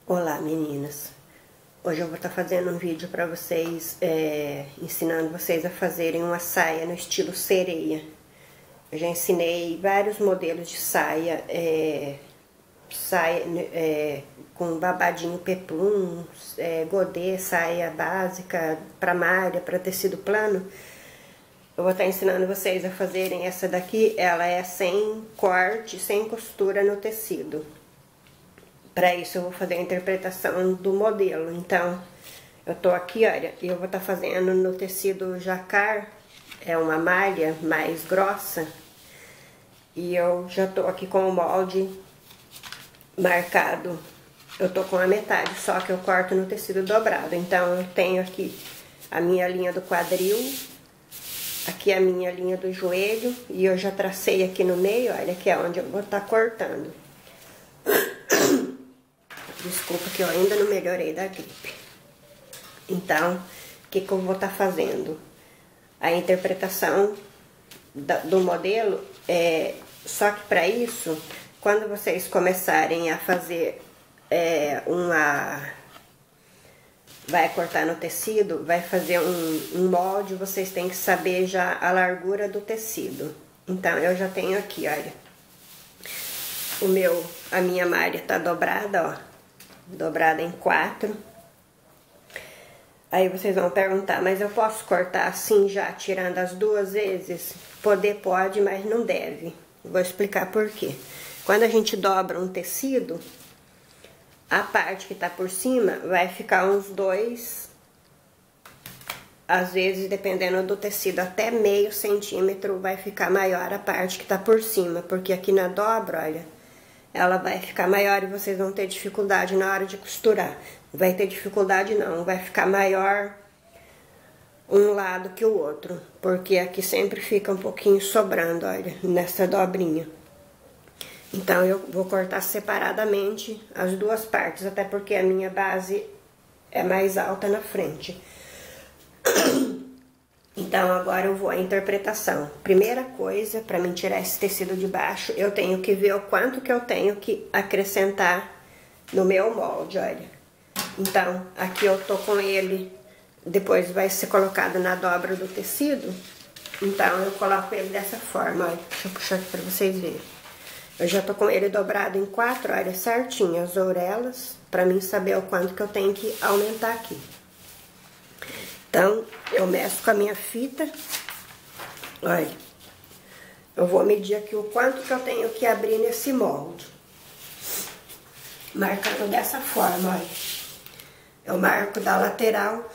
Olá meninas, hoje eu vou estar fazendo um vídeo para vocês, ensinando vocês a fazerem uma saia no estilo sereia. Eu já ensinei vários modelos de saia, com babadinho peplum, godê, saia básica, para malha, para tecido plano. Eu vou estar ensinando vocês a fazerem essa daqui, ela é sem corte, sem costura no tecido. Para isso eu vou fazer a interpretação do modelo. Então, eu tô aqui, olha, e eu vou estar fazendo no tecido jacar, é uma malha mais grossa. E eu já tô aqui com o molde marcado. Eu tô com a metade, só que eu corto no tecido dobrado. Então, eu tenho aqui a minha linha do quadril, aqui a minha linha do joelho, e eu já tracei aqui no meio, olha, que é onde eu vou estar cortando. Desculpa que eu ainda não melhorei da gripe. Então, o que eu vou estar fazendo? A interpretação do modelo, só que para isso, quando vocês começarem a fazer vai cortar no tecido, vai fazer um molde, vocês têm que saber já a largura do tecido. Então, eu já tenho aqui, olha, a minha malha tá dobrada, ó. Dobrada em 4. Aí vocês vão perguntar, mas eu posso cortar assim já, tirando as duas vezes? Pode, mas não deve. Vou explicar por quê. Quando a gente dobra um tecido, a parte que tá por cima vai ficar uns 2, às vezes, dependendo do tecido, até meio centímetro vai ficar maior a parte que tá por cima, porque aqui na dobra, olha, ela vai ficar maior e vocês vão ter dificuldade na hora de costurar. Não vai ter dificuldade não, vai ficar maior um lado que o outro, porque aqui sempre fica um pouquinho sobrando, olha, nessa dobrinha. Então, eu vou cortar separadamente as duas partes, até porque a minha base é mais alta na frente. Então, agora eu vou à interpretação. Primeira coisa, para mim tirar esse tecido de baixo, eu tenho que ver o quanto que eu tenho que acrescentar no meu molde, olha. Então, aqui eu tô com ele, depois vai ser colocado na dobra do tecido. Então, eu coloco ele dessa forma, olha. Deixa eu puxar aqui pra vocês verem. Eu já tô com ele dobrado em 4, olha, certinho, as orelhas, pra mim saber o quanto que eu tenho que aumentar aqui. Então, eu meço com a minha fita, olha, eu vou medir aqui o quanto que eu tenho que abrir nesse molde. Marcando dessa forma, olha. Eu marco da lateral.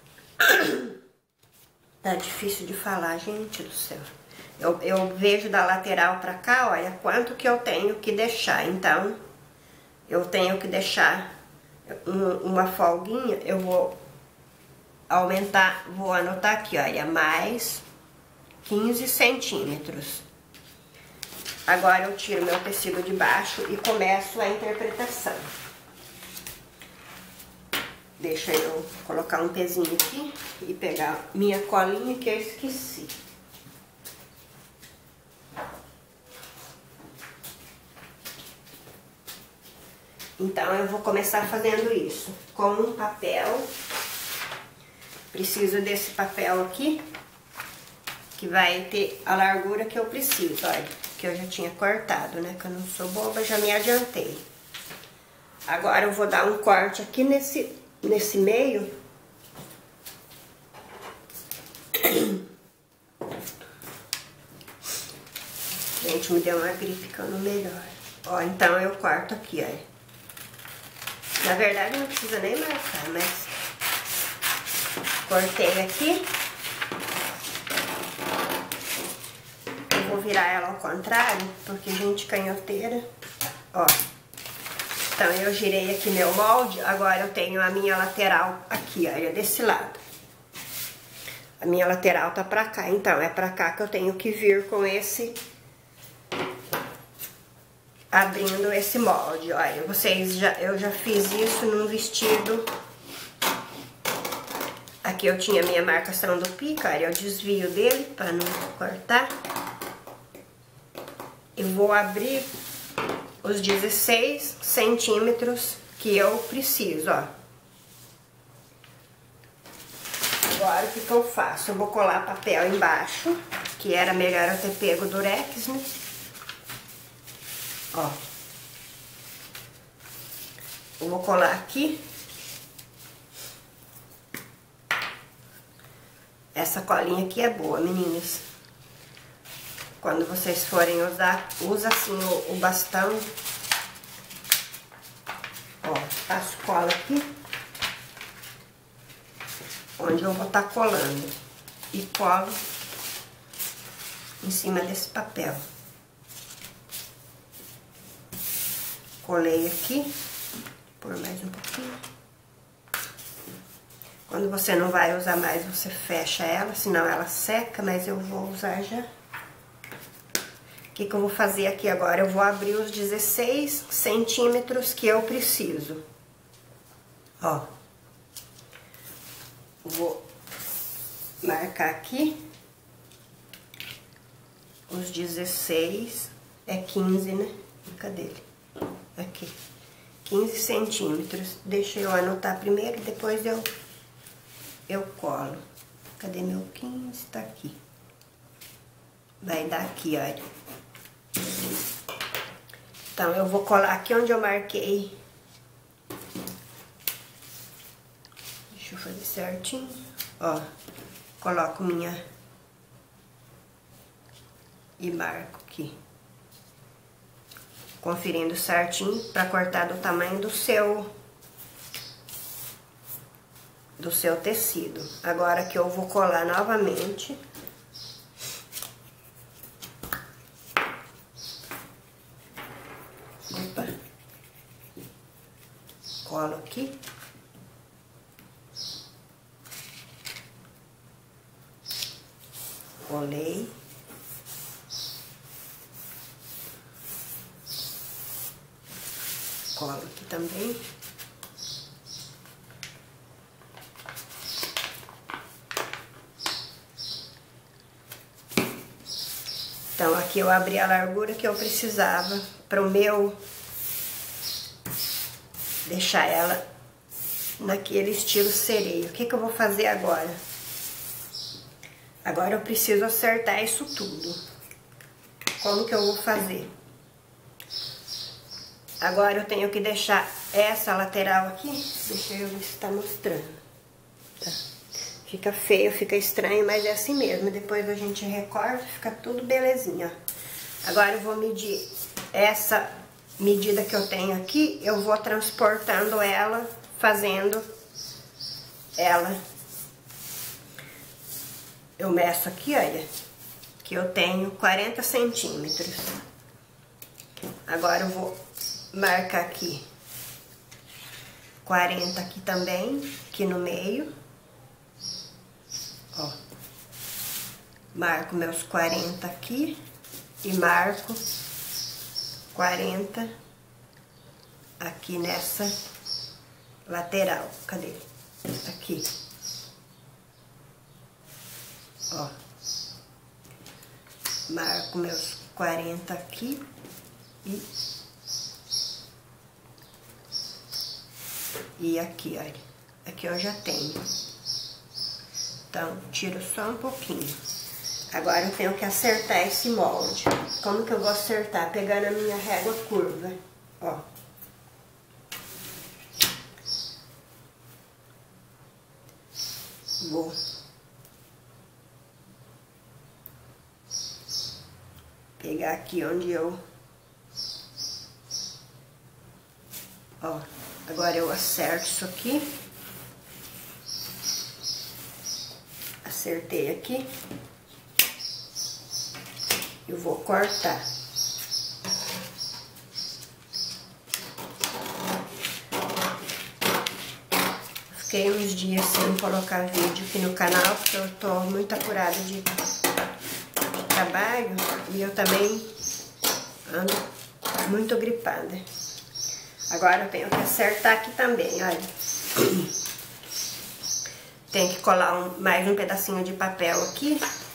Tá difícil de falar, gente do céu. Eu vejo da lateral pra cá, olha, quanto que eu tenho que deixar. Então, eu tenho que deixar uma folguinha, eu vou aumentar, vou anotar aqui, olha, mais 15 centímetros. Agora eu tiro meu tecido de baixo e começo a interpretação. Deixa eu colocar um pezinho aqui e pegar minha colinha que eu esqueci. Então, eu vou começar fazendo isso com um papel. Preciso desse papel aqui, que vai ter a largura que eu preciso, olha, que eu já tinha cortado, né, que eu não sou boba, já me adiantei. Agora eu vou dar um corte aqui nesse meio. Gente, me deu uma gripe que eu não melhoro. Ó, então eu corto aqui, olha. Na verdade não precisa nem marcar, mas cortei aqui. Eu vou virar ela ao contrário, porque gente canhoteira. Ó. Então, eu girei aqui meu molde, agora eu tenho a minha lateral aqui, olha, desse lado. A minha lateral tá pra cá, então é pra cá que eu tenho que vir com esse... abrindo esse molde, olha, eu já fiz isso num vestido. Aqui eu tinha minha marcação do pico, olha, eu desvio dele para não cortar. E vou abrir os 16 centímetros que eu preciso, ó. Agora, o que que eu faço? Eu vou colar papel embaixo, que era melhor eu ter pego durex, né? Ó. Eu vou colar aqui. Essa colinha aqui é boa, meninas. Quando vocês forem usar, usa assim o bastão. Ó, passo cola aqui. Onde eu vou estar colando. E colo em cima desse papel. Colei aqui. Por mais um pouquinho. Quando você não vai usar mais, você fecha ela, senão ela seca, mas eu vou usar já. O que que eu vou fazer aqui agora? Eu vou abrir os 16 centímetros que eu preciso. Ó. Vou marcar aqui. Os 16 é 15, né? Cadê ele? Aqui. 15 centímetros. Deixa eu anotar primeiro, depois eu colo. Cadê meu 15? Tá aqui. Vai dar aqui, olha. Então, eu vou colar aqui onde eu marquei. Deixa eu fazer certinho. Ó, coloco minha... E marco aqui. Conferindo certinho pra cortar do tamanho do seu tecido. Agora que eu vou colar novamente. Opa. Colo aqui. Colei. Colo aqui também. Então, aqui eu abri a largura que eu precisava para o meu... Deixar ela naquele estilo sereio. O que que eu vou fazer agora? Agora eu preciso acertar isso tudo. Como que eu vou fazer? Agora eu tenho que deixar essa lateral aqui. Deixa eu ver se tá mostrando. Tá. Fica feio, fica estranho, mas é assim mesmo. Depois a gente recorta, fica tudo belezinha. Agora eu vou medir essa medida que eu tenho aqui. Eu vou transportando ela, fazendo ela. Eu meço aqui, olha, que eu tenho 40 centímetros. Agora eu vou marcar aqui 40 aqui também, aqui no meio. Ó. Marco meus 40 aqui e marco 40 aqui nessa lateral. Cadê? Aqui. Ó. Marco meus 40 aqui e aqui, olha. Aqui eu já tenho. Então, tiro só um pouquinho. Agora eu tenho que acertar esse molde. Como que eu vou acertar? Pegando a minha régua curva, ó. Vou pegar aqui onde eu... Ó, agora eu acerto isso aqui. Acertei aqui. Eu vou cortar. Fiquei uns dias sem colocar vídeo aqui no canal, porque eu tô muito apurada de trabalho e eu também ando muito gripada. Agora eu tenho que acertar aqui também, olha. Tem que colar mais um pedacinho de papel aqui.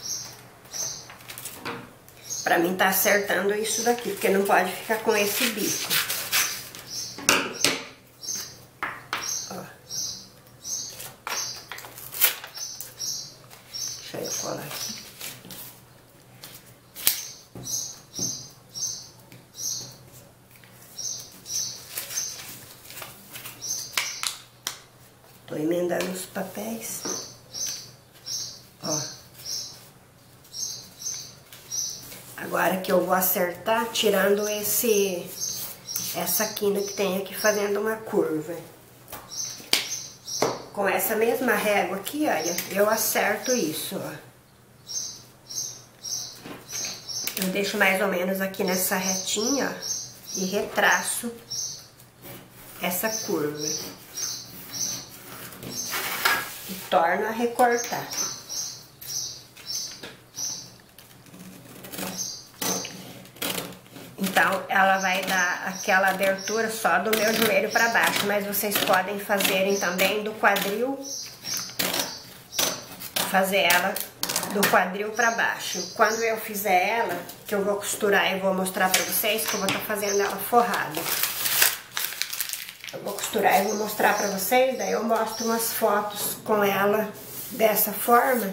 Pra mim tá acertando isso daqui, porque não pode ficar com esse bico. colar aqui. Tô emendando os papéis. Ó. Agora que eu vou acertar, tirando essa quina que tem aqui, fazendo uma curva. Com essa mesma régua aqui, olha, eu acerto isso, ó. Eu deixo mais ou menos aqui nessa retinha, ó, e retraço essa curva. E torno a recortar. Então, ela vai dar aquela abertura só do meu joelho para baixo, mas vocês podem fazerem também do quadril, fazer ela do quadril para baixo. Quando eu fizer ela, que eu vou costurar e vou mostrar para vocês, que eu vou estar fazendo ela forrada. Eu vou costurar e vou mostrar pra vocês, daí eu mostro umas fotos com ela dessa forma,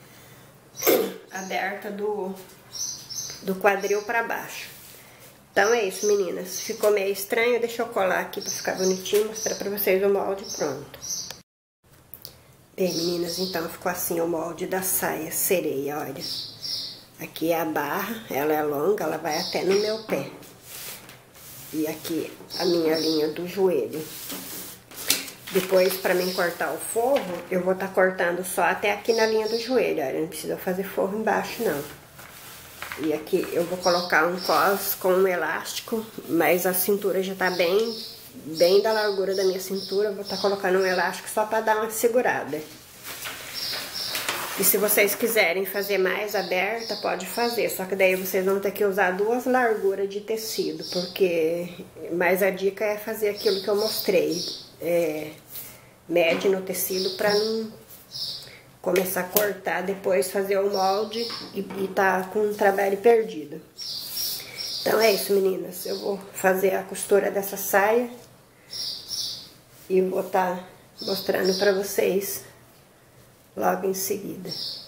aberta do quadril pra baixo. Então é isso, meninas. Ficou meio estranho, deixa eu colar aqui pra ficar bonitinho, mostrar pra vocês o molde pronto. Bem, meninas, então ficou assim o molde da saia sereia, olha. Aqui é a barra, ela é longa, ela vai até no meu pé. E aqui a minha linha do joelho. Depois, para mim cortar o forro, eu vou estar cortando só até aqui na linha do joelho, olha, não precisa fazer forro embaixo, não. E aqui eu vou colocar um cos com um elástico, mas a cintura já tá bem da largura da minha cintura, eu vou estar colocando um elástico só para dar uma segurada. E se vocês quiserem fazer mais aberta, pode fazer. Só que daí vocês vão ter que usar 2 larguras de tecido. Porque mais a dica é fazer aquilo que eu mostrei. Mede no tecido pra não começar a cortar, depois fazer o molde e tá com um trabalho perdido. Então é isso, meninas. Eu vou fazer a costura dessa saia. E vou estar mostrando pra vocês logo em seguida.